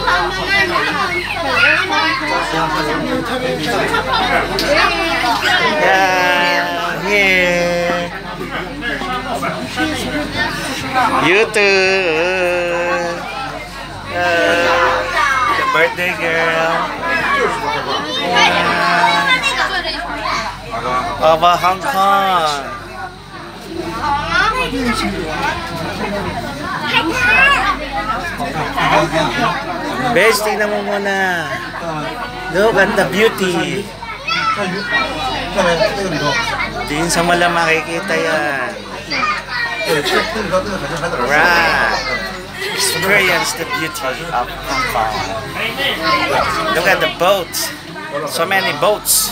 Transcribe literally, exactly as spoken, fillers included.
Yeah, here. You too. Uh, the birthday girl. Yeah. Over Hong Kong. Bes, tingnan mo muna. Look at the beauty. Din sa mala makikita yan. Right. Experience the beauty of Hong Kong. Look at the boats. So many boats.